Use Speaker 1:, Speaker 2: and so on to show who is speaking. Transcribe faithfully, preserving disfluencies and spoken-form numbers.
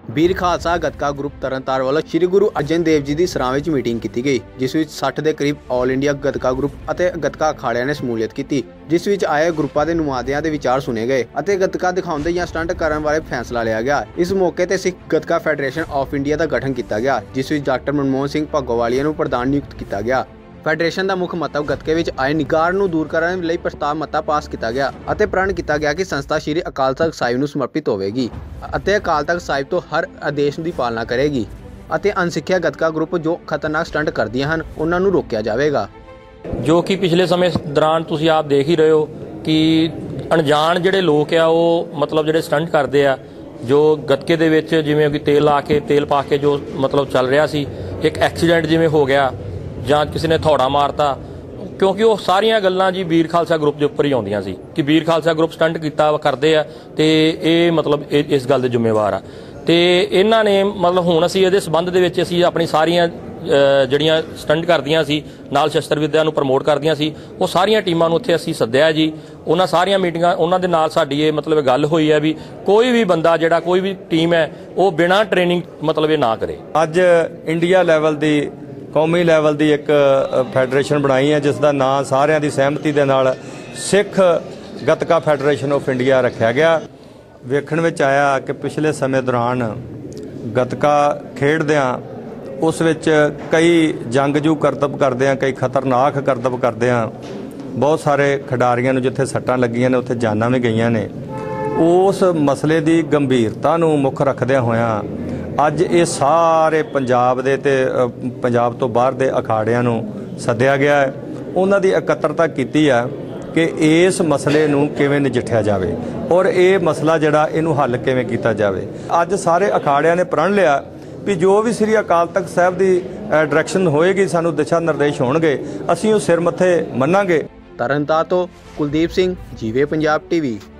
Speaker 1: ਵੀਰ Khalsa Gatka group Tarn Taran ਵੱਲੋਂ ਸ਼੍ਰੀ ਗੁਰੂ ਅਰਜਨ ਦੇਵ ਜੀ ਦੀ ਸਰਾਂ ਵਿੱਚ ਮੀਟਿੰਗ ਕੀਤੀ ਗਈ, ਜਿਸ ਵਿੱਚ ਸੱਠ ਦੇ ਕਰੀਬ ਆਲ ਇੰਡੀਆ ਗੱਤਕਾ ਗਰੁੱਪ ਅਤੇ ਗੱਤਕਾ ਅਖਾੜਿਆਂ ਨੇ ਸ਼ਮੂਲੀਅਤ ਕੀਤੀ, ਜਿਸ ਵਿੱਚ ਆਏ ਗਰੁੱਪਾਂ ਦੇ ਨੁਮਾਇੰਦਿਆਂ ਦੇ ਵਿਚਾਰ ਸੁਣੇ ਗਏ ਅਤੇ ਗੱਤਕਾ ਦਿਖਾਉਂਦੇ ਜਾਂ ਸਟੰਟ ਕਰਨ ਬਾਰੇ ਫੈਸਲਾ ਲਿਆ ਗਿਆ। ਇਸ ਮੌਕੇ ਤੇ Sikh Gatka federation of India ਦਾ ਗਠਨ ਕੀਤਾ ਗਿਆ, ਜਿਸ ਵਿੱਚ ਡਾਕਟਰ ਮਨਮੋਹਨ ਸਿੰਘ ਭੱਗੋਵਾਲੀਆ ਨੂੰ ਪ੍ਰਧਾਨ ਨਿਯੁਕਤ ਕੀਤਾ ਗਿਆ। ਫੈਡਰੇਸ਼ਨ ਦਾ ਮੁੱਖ ਮਤਲਬ ਗੱਤਕੇ ਵਿੱਚ ਆਏ ਨਿਗਾਰ ਨੂੰ ਦੂਰ ਕਰਨ ਲਈ ਪ੍ਰਸਤਾਵ ਮਤਾ ਪਾਸ ਕੀਤਾ ਗਿਆ ਅਤੇ ਪ੍ਰਣ ਕੀਤਾ ਗਿਆ ਕਿ ਸੰਸਥਾ ਸ਼੍ਰੀ ਅਕਾਲ ਤਖਤ ਸਾਹਿਬ ਨੂੰ ਸਮਰਪਿਤ ਹੋਵੇਗੀ ਅਤੇ ਅਕਾਲ ਤਖਤ ਸਾਹਿਬ ਤੋਂ ਹਰ ਆਦੇਸ਼ ਦੀ ਪਾਲਣਾ ਕਰੇਗੀ ਅਤੇ ਅਣਸਿੱਖਿਆ ਗੱਤਕਾ ਗਰੁੱਪ ਜੋ ਖਤਰਨਾਕ ਸਟੰਟ ਕਰਦੀਆਂ ਹਨ ਉਹਨਾਂ ਨੂੰ ਰੋਕਿਆ ਜਾਵੇਗਾ।
Speaker 2: ਜੋ ਕਿ ਪਿਛਲੇ ਸਮੇਂ ਦੌਰਾਨ ਤੁਸੀਂ ਆਪ ਦੇਖ ਹੀ ਰਹੇ ਹੋ ਕਿ ਅਣਜਾਣ ਜਿਹੜੇ ਲੋਕ ਆ ਉਹ ਮਤਲਬ ਜਿਹੜੇ ਸਟੰਟ ਕਰਦੇ ਆ, ਜੋ ਗੱਤਕੇ ਦੇ ਵਿੱਚ ਜਿਵੇਂ ਕਿ ਤੇਲ ਲਾ ਕੇ ਤੇਲ ਪਾ ਕੇ ਜੋ ਮਤਲਬ ਚੱਲ ਰਿਹਾ ਸੀ, ਇੱਕ ਐਕਸੀਡੈਂਟ ਜਿਵੇਂ ਹੋ ਗਿਆ ਜਾਂ ਕਿਸੇ ਨੇ ਥੋੜਾ ਮਾਰਤਾ, ਕਿਉਂਕਿ ਉਹ ਸਾਰੀਆਂ ਗੱਲਾਂ ਜੀ ਵੀਰ ਖਾਲਸਾ ਗਰੁੱਪ ਦੇ ਉੱਪਰ ਹੀ ਆਉਂਦੀਆਂ ਸੀ ਕਿ ਵੀਰ ਖਾਲਸਾ ਗਰੁੱਪ ਸਟੰਟ ਕੀਤਾ ਕਰਦੇ ਆ ਤੇ ਇਹ ਮਤਲਬ ਇਸ ਗੱਲ ਦੇ ਜ਼ਿੰਮੇਵਾਰ ਆ। ਤੇ ਇਹਨਾਂ ਨੇ ਮਤਲਬ ਹੁਣ ਅਸੀਂ ਇਹਦੇ ਸੰਬੰਧ ਦੇ ਵਿੱਚ ਅਸੀਂ ਆਪਣੀ ਸਾਰੀਆਂ ਜਿਹੜੀਆਂ ਸਟੰਟ ਕਰਦੀਆਂ ਸੀ ਨਾਲ ਸ਼ਸਤਰ ਵਿੱਦਿਆ ਨੂੰ ਪ੍ਰਮੋਟ ਕਰਦੀਆਂ ਸੀ, ਉਹ ਸਾਰੀਆਂ ਟੀਮਾਂ ਨੂੰ ਉੱਥੇ ਅਸੀਂ ਸੱਦਿਆ ਜੀ। ਉਹਨਾਂ ਸਾਰੀਆਂ ਮੀਟਿੰਗਾਂ ਉਹਨਾਂ ਦੇ ਨਾਲ ਸਾਡੀ ਇਹ ਮਤਲਬ ਗੱਲ ਹੋਈ ਹੈ ਵੀ ਕੋਈ ਵੀ ਬੰਦਾ ਜਿਹੜਾ ਕੋਈ ਵੀ ਟੀਮ ਹੈ ਉਹ ਬਿਨਾਂ ਟ੍ਰੇਨਿੰਗ ਮਤਲਬ ਇਹ ਨਾ ਕਰੇ।
Speaker 3: ਅੱਜ ਇੰਡੀਆ ਲੈਵਲ ਦੀ ਕੌਮੀ ਲੈਵਲ ਦੀ ਇੱਕ ਫੈਡਰੇਸ਼ਨ ਬਣਾਈ ਹੈ, ਜਿਸ ਦਾ ਨਾਂ ਸਾਰਿਆਂ ਦੀ ਸਹਿਮਤੀ ਦੇ ਨਾਲ Sikh Gatka federation of India ਰੱਖਿਆ ਗਿਆ। ਵੇਖਣ ਵਿੱਚ ਆਇਆ ਕਿ ਪਿਛਲੇ ਸਮੇਂ ਦੌਰਾਨ ਗੱਤਕਾ ਖੇਡਦਿਆਂ ਉਸ ਵਿੱਚ ਕਈ ਜੰਗਜੂ ਕਰਤੱਵ ਕਰਦਿਆਂ, ਕਈ ਖਤਰਨਾਕ ਕਰਤੱਵ ਕਰਦਿਆਂ ਬਹੁਤ ਸਾਰੇ ਖਿਡਾਰੀਆਂ ਨੂੰ ਜਿੱਥੇ ਸੱਟਾਂ ਲੱਗੀਆਂ ਨੇ ਉੱਥੇ ਜਾਨਾਂ ਵੀ ਗਈਆਂ ਨੇ। ਉਸ ਮਸਲੇ ਦੀ ਗੰਭੀਰਤਾ ਨੂੰ ਮੁੱਖ ਰੱਖਦਿਆਂ ਹੋਇਆਂ ਅੱਜ ਇਹ ਸਾਰੇ ਪੰਜਾਬ ਦੇ ਤੇ ਪੰਜਾਬ ਤੋਂ ਬਾਹਰ ਦੇ ਅਖਾੜਿਆਂ ਨੂੰ ਸੱਦਿਆ ਗਿਆ ਹੈ। ਉਹਨਾਂ ਦੀ ਇਕੱਤਰਤਾ ਕੀਤੀ ਹੈ ਕਿ ਇਸ ਮਸਲੇ ਨੂੰ ਕਿਵੇਂ ਨਜਿੱਠਿਆ ਜਾਵੇ ਔਰ ਇਹ ਮਸਲਾ ਜਿਹੜਾ ਇਹਨੂੰ ਹੱਲ ਕਿਵੇਂ ਕੀਤਾ ਜਾਵੇ। ਅੱਜ ਸਾਰੇ ਅਖਾੜਿਆਂ ਨੇ ਪ੍ਰਣ ਲਿਆ ਵੀ ਜੋ ਵੀ ਸ੍ਰੀ ਅਕਾਲ ਤਖਤ ਸਾਹਿਬ ਦੀ ਡਾਇਰੈਕਸ਼ਨ ਹੋਏਗੀ, ਸਾਨੂੰ ਦਿਸ਼ਾ ਨਿਰਦੇਸ਼ ਹੋਣਗੇ, ਅਸੀਂ ਉਹ ਸਿਰ ਮੱਥੇ ਮੰਨਾਂਗੇ।
Speaker 1: ਤਰਨਤਾਰਨ ਤੋਂ ਕੁਲਦੀਪ ਸਿੰਘ, ਜੀਵੇ ਪੰਜਾਬ ਟੀਵੀ।